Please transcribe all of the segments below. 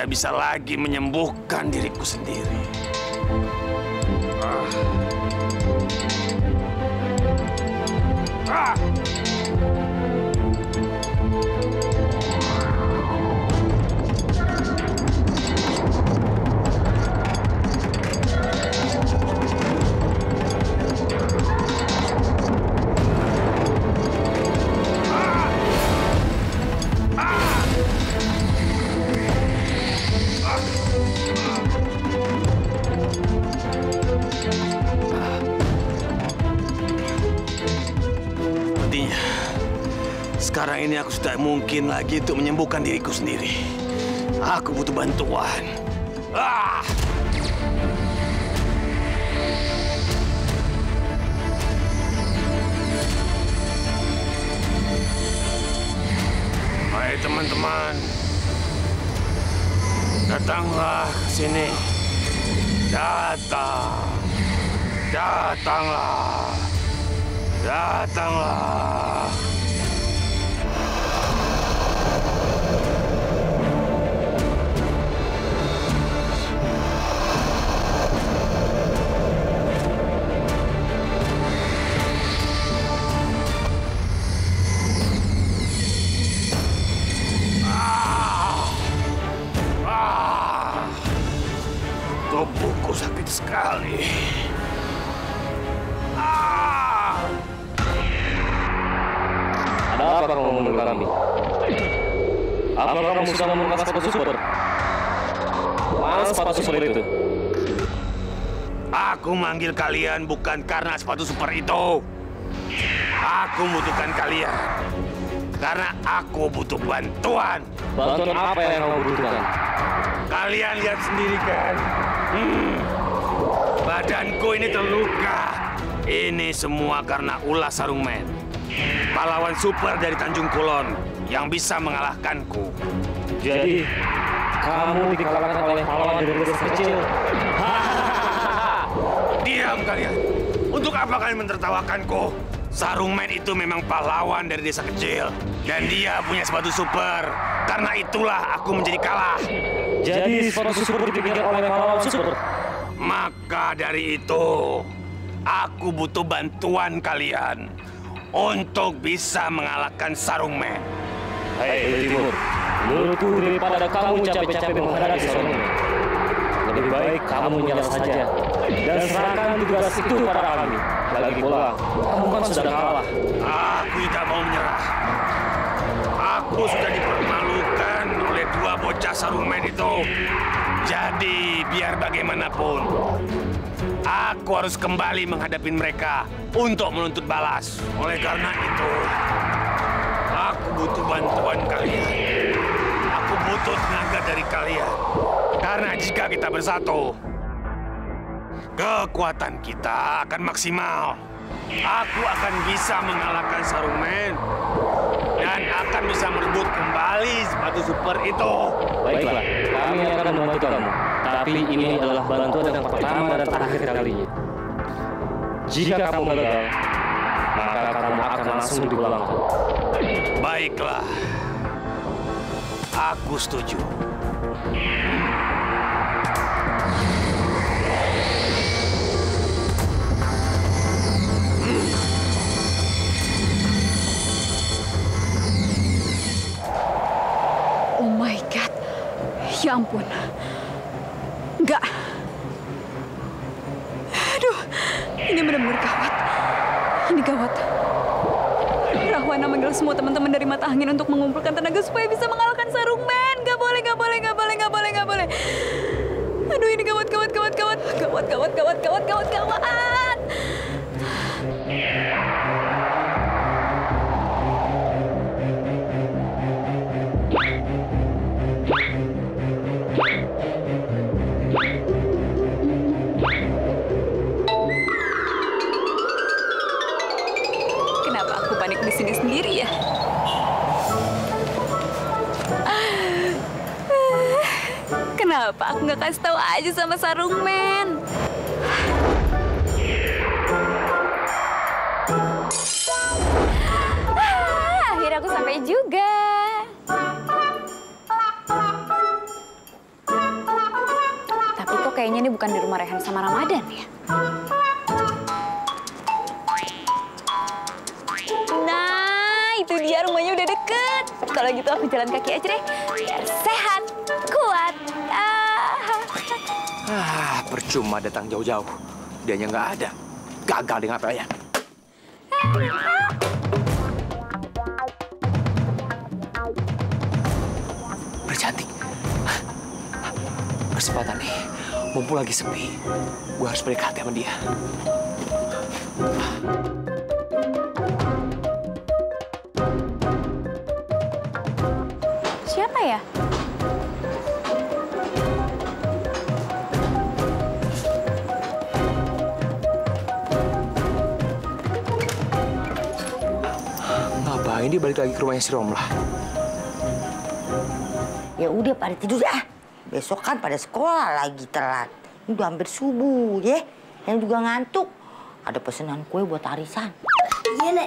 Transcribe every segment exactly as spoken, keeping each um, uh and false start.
tidak bisa lagi menyembuhkan diriku sendiri. Ah. Ah. Sekarang ini aku sudah mungkin lagi untuk menyembuhkan diriku sendiri. Aku butuh bantuan. Ah! Hai teman-teman, datanglah ke sini. Datang, datanglah, datanglah. Tubuhku sakit sekali. Ah! Ada apa kamu memanggil kami? Apakah kamu sudah menemukan sepatu super? Mana sepatu super itu? Aku manggil kalian bukan karena sepatu super itu. Aku membutuhkan kalian karena aku butuh bantuan. Bantuan apa yang kamu butuhkan? Kalian lihat sendiri kan? Hmm, badanku ini terluka. Ini semua karena ulah Sarungmen, pahlawan super dari Tanjung Kulon yang bisa mengalahkanku. Jadi, kamu dikalahkan oleh pahlawan dari desa kecil. Diam kalian. Untuk apa kalian mentertawakanku? Sarungmen itu memang pahlawan dari desa kecil. Dan dia punya sepatu super. Karena itulah aku menjadi kalah. Jadi sepatu super dipikirkan oleh pahlawan super. Maka dari itu, aku butuh bantuan kalian untuk bisa mengalahkan Sarungmen. Hei, Timur, menurutku daripada kamu capek-capek menghadapi Sarungmen, lebih baik kamu menyerah saja dan serahkan tugas itu pada kami. Lagi pula, kamu kan sudah kalah. Aku tidak mau menyerah. Aku sudah dipermalukan oleh dua bocah Sarungmen itu. Jadi, biar bagaimanapun, aku harus kembali menghadapi mereka untuk menuntut balas. Oleh karena itu, aku butuh bantuan kalian. Aku butuh tenaga dari kalian. Karena jika kita bersatu, kekuatan kita akan maksimal. Aku akan bisa mengalahkan Sarungmen dan akan bisa merebut kembali sepatu super itu. Baiklah, kami akan membantu kamu. Tapi ini adalah bantuan yang pertama dan terakhir kalinya. Jika kamu gagal, maka kamu akan langsung dipulangkan. Baiklah, aku setuju. Oh my God, ya ampun. Enggak. Aduh, ini benar-benar gawat. Ini gawat. Rahwana manggil semua teman-teman dari Mata Angin untuk mengumpulkan tenaga supaya bisa mengalahkan Sarungmen. Gak boleh, gak boleh, gak boleh, gak boleh, gak boleh. Aduh, ini gawat, gawat, gawat, gawat, gawat, gawat, gawat, gawat, gawat, gawat. Kenapa aku panik di sini sendiri ya? Kenapa aku nggak kasih tahu aja sama Sarungmen? Ah, akhirnya aku sampai juga. kok kayaknya ini bukan di rumah Rehan sama Ramadan ya? Nah, itu dia rumahnya udah deket. Kalau gitu aku jalan kaki aja deh, biar sehat, kuat. Ah, Ah, percuma datang jauh-jauh. Dianya nggak ada. Gagal dengan apa ya? Bercantik. Kesempatan nih. Mumpung lagi sepi. Gue harus berdekati sama dia. siapa ya? Ngapain dia balik lagi ke rumahnya si Romlah? Ya udah pada tidur ah. Besok kan pada sekolah lagi telat. Ini udah hampir subuh ya. Yang juga ngantuk. Ada pesanan kue buat arisan. Iya, Nek.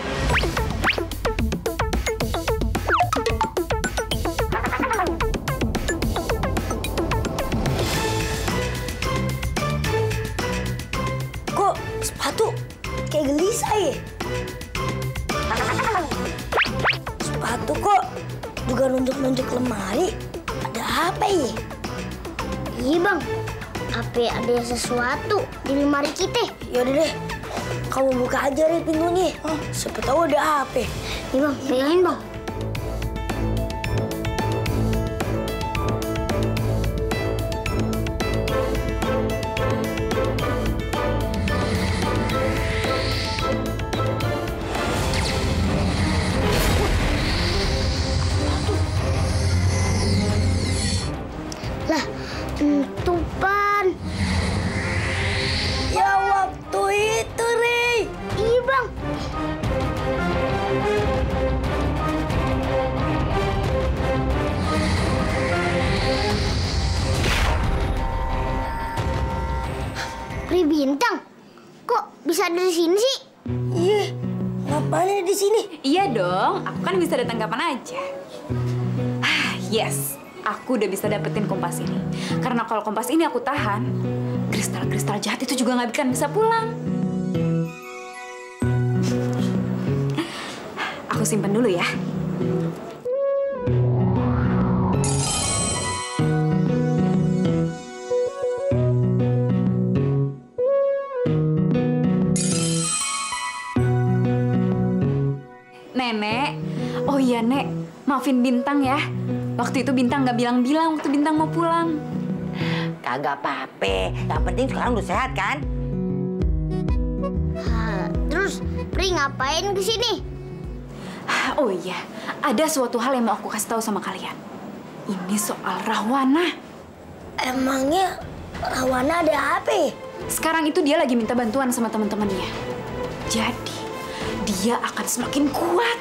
Kok sepatu kayak gelisah ya? Sepatu kok juga nunjuk-nunjuk lemari. Ada apa ya? Iya bang, apa ada sesuatu di lemari kita? Yaudah deh, kamu buka aja deh pintunya. Oh, siapa tahu ada apa. Iya bang, pegangin bang. Lah, itu pan. Ya waktu itu, Rey. Iya bang. Pri Bintang, kok bisa ada di sini sih? Iya, ngapain ada di sini? Iya dong, aku kan bisa datang kapan aja. Ah, yes, aku udah bisa dapetin kompas ini. Karena kalau kompas ini aku tahan, kristal-kristal jahat itu juga nggak akan bisa pulang. Aku simpen dulu ya. Nenek, oh iya Nek, maafin Bintang ya. Waktu itu Bintang nggak bilang-bilang waktu Bintang mau pulang. Kagak apa-apa. Yang penting sekarang udah sehat kan? Ha, terus Pri ngapain ke sini? Oh iya, ada suatu hal yang mau aku kasih tahu sama kalian. Ini soal Rahwana. Emangnya Rahwana ada apa? Sekarang itu dia lagi minta bantuan sama teman-temannya. Jadi, dia akan semakin kuat.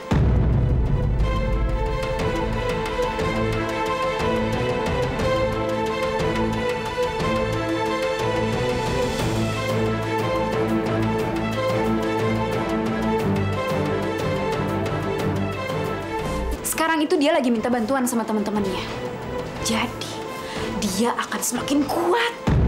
Sekarang itu dia lagi minta bantuan sama teman-temannya. Jadi, dia akan semakin kuat.